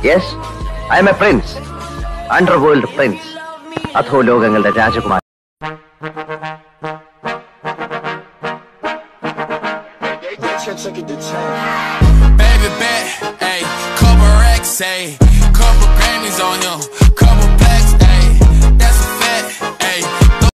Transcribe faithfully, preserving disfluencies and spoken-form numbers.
Yes, I am a prince. Underworld prince. Atho logangalude Rajakumar. Baby bet, ayy, couple racks, ayy, couple Grammys on him, couple